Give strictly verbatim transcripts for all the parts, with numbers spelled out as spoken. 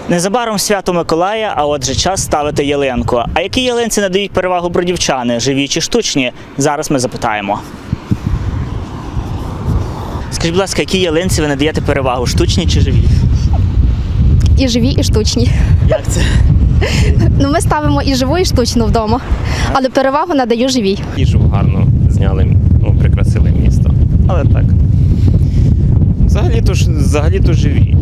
Незабаром свято Миколая, а отже час ставити ялинку. А які ялинці надають перевагу бродівчани, живі чи штучні? Зараз ми запитаємо. Скажіть, будь ласка, які ялинці ви надаєте перевагу, штучні чи живі? І живі, і штучні. Як це? Ну, ми ставимо і живу, і штучну вдома, але перевагу надаю живій. Їжу гарно зняли, ну, прикрасили місто. Але так. Взагалі-то ж, взагалі-то живі.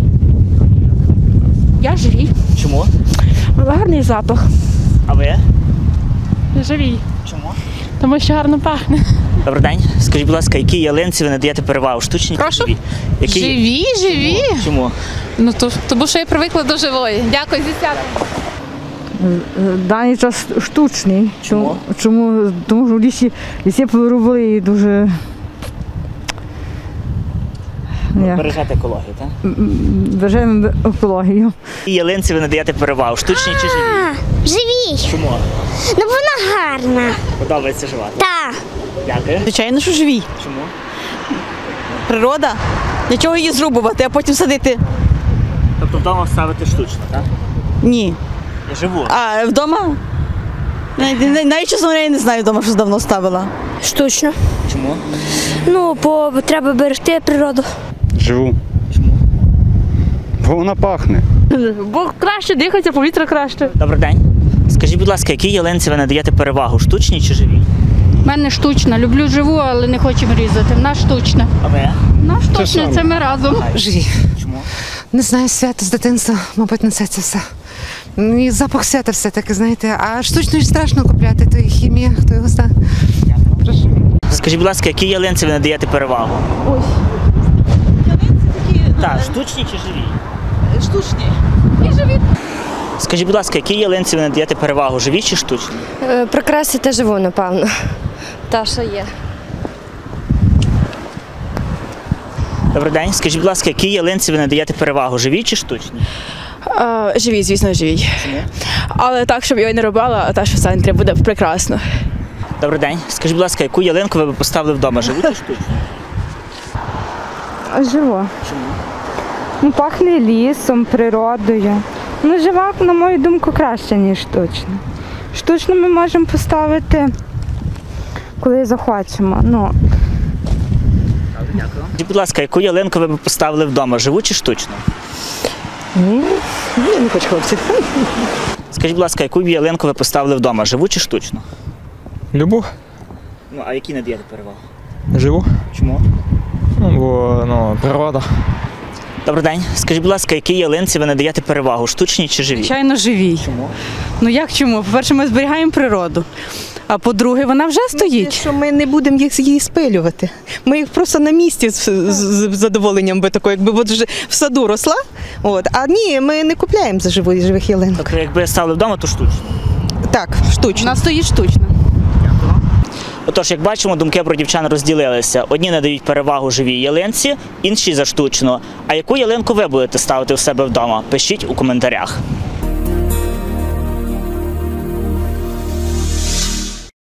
Я живій. Чому? Гарний запах. А ви? Живій. Чому? Тому що гарно пахне. Добрий день. Скажіть, будь ласка, які ялинці ви надаєте перевагу, штучні чи Прошу? живі? Які... Живі, живі? Чому? Чому? Ну, то, тому що я привикла до живої. Дякую, зі святом. Даний час штучний. Чому? Чому? Тому що в лісі, ліси поробили і дуже як, Бережете екологію, так? бережемо екологію. Які ялинці ви надаєте перевагу, штучні чи живі? Живій. Чому? Ну вона гарна. Подобається жива? Так. Дякую. Звичайно, що живі. Чому? Природа. Для чого її зрубувати, а потім садити? Тобто вдома ставити штучно, так? Ні. Я живу. А вдома? Навіть, навіть чесно, я не знаю вдома, що давно ставила. Штучно. Чому? Ну, бо треба берегти природу. Живу. Чому? Бо вона пахне. Бо краще дихається, повітря краще. Добрий день. Скажіть, будь ласка, які ялинці ви надаєте перевагу, штучні чи живі? У мене штучна. Люблю живу, але не хочемо різати. Вона штучна. А ви? Вона штучна, це ми разом. Живі. Чому? Не знаю, свято з дитинства, мабуть, несеться все. І запах свята все-таки, знаєте. А штучно ж страшно купляти, то і хімія, хто його знає. Прошу. Скажіть, будь ласка, які ялинці ви надаєте перевагу? Ось. Ялинці такі. Так, штучні чи живі? Штучні. Скажіть, будь ласка, які ялинці ви надаєте перевагу, живі чи штучні? Прикрасити живу, напевно. Та, що є. Добрий день. Скажіть, будь ласка, які ялинці ви надаєте перевагу, живі чи штучні? А, живі, звісно, живі. Чому? Але так, щоб я її не робила, а та, що в центрі, буде прекрасно. Добрий день. Скажіть, будь ласка, яку ялинку ви б поставили вдома, живу чи штучну? Живо. Чому? Ну, пахне лісом, природою. Ну, жива, на мою думку, краще, ніж штучна. Штучну ми можемо поставити, коли захочемо. Ну, Дякую. Скажіть, будь ласка, яку ялинку ви б поставили вдома, живу чи штучну? Я не хочу хлопців. Скажіть, будь ласка, яку б ялинку ви поставили вдома, живу чи штучну? Любу. Ну, а які надаєте перевагу? Живу. Чому? Ну, бо ну, природа. Добрий день. Скажіть, будь ласка, які ялинці ви надаєте перевагу, штучні чи живі? Звичайно, живі. Чому? Ну як чому? По-перше, ми зберігаємо природу. А по-друге, вона вже стоїть. Що ми не будемо їх її спилювати. Ми їх просто на місці з, з, з задоволенням би такою, якби от вже в саду росла. От. А ні, ми не купляємо за живу, живих ялинок. Тобто, якби ставили вдома, то штучно? Так, штучно. Вона стоїть штучно. Отож, як бачимо, думки бродівчан розділилися. Одні надають перевагу живій ялинці, інші за штучну. А яку ялинку ви будете ставити у себе вдома? Пишіть у коментарях.